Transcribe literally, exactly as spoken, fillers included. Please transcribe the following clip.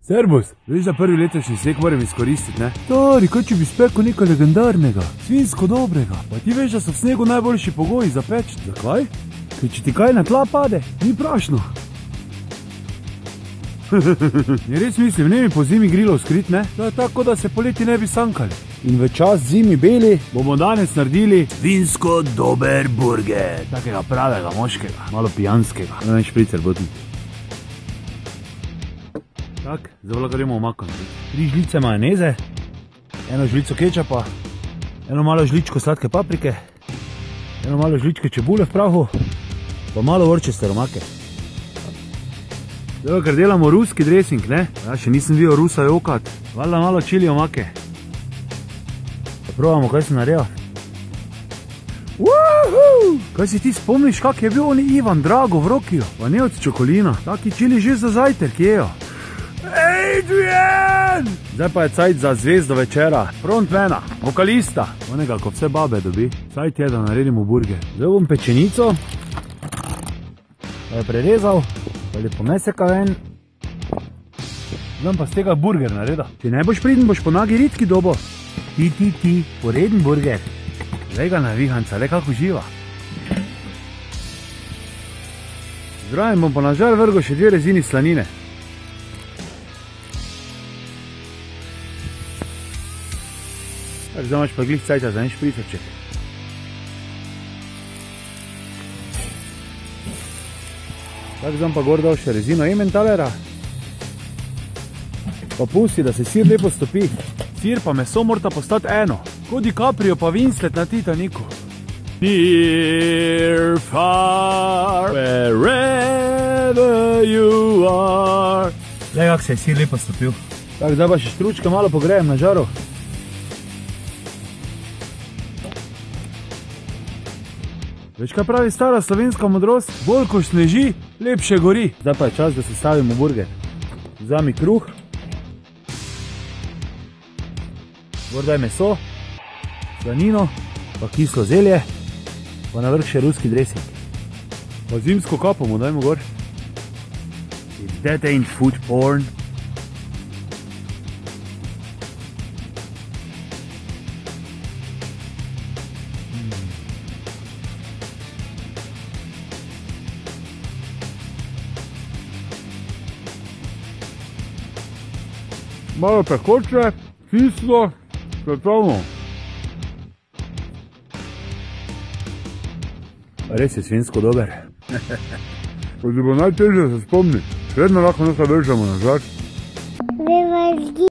Servus, veš, da prvi letošnji sneg moram izkoristiti, ne? Stari, kaj če bi spekel nekaj legendarnega, svinsko dobrega. Pa ti veš, da so v snegu najboljši pogoji za peč. Zakaj? Ker če ti kaj na tla pade, ni prašno. Je res mislim, ne mi po zimi grilov skrit, ne? To je tako, da se poleti ne bi sankali. In v čas zimi beli bomo danes naredili svinsko dober burger. Takega pravega moškega, malo pijanskega. Ne vem, špricer botim. Tak, zdaj gremo omako narediti. Tri žlice majoneze, eno žlico kečapa, eno malo žličko sladke paprike, eno malo žličke čebule v prahu, pa malo vrčeste omake. Zdaj, ker delamo ruski dressing, ne? Ja, še nisem videl Rusa jokat. Valjda malo čili omake. Pa probamo, kaj sem naredil. Woohoo! Kaj si ti spomniš, kak je bil oni Ivan Drago v Rokiju? Pa ne od čokolina. Taki čili že za zajtrk jejo. Adrian! Zdaj pa je cajt za zvezdo večera. Frontmana, vokalista. Onega, ko vse babe dobi. Cajt je, da naredimo burger. Zdaj bom pečenico. Pa je prerezal. Pa lepo meseka ven. Zdaj pa z tega burger nareda. Če ne boš priden, boš po nagi ritki dobo. Ti, ti, ti, poreden burger. Zdaj ga navihanca, le kako živa. Zraven bom pa na žar vrgo še dve rezini slanine. Tak, zdaj imaš pa glih cajta za en špricerček. Tak, zdaj pa gor dal še rezino Emmentalera. Pa pusti, da se sir lepo stopi. Sir pa meso morata postati eno. Kot DiCaprio pa Winslet na Titaniku. Near, far, wherever you are. Glej, kak se je sir lepo stopil. Tak, zdaj pa še štručke malo pogrejem na žaru. Veš, kaj pravi stara slovenska modrost? Bolj ko sneži, lepše gori. Zdaj pa je čas, da se stavimo burger. Vzami kruh. Gor daj meso, slanino, pa kislo zelje, pa na vrh še ruski dressing. Pa zimsko kapo mu dajmo gor. If that ain't food porn. Malo pekoče, kislo, svetovno. Res je svinsko dober. Ko ti bo najtežje se spomni, vedno lahko nekaj vežemo na žar.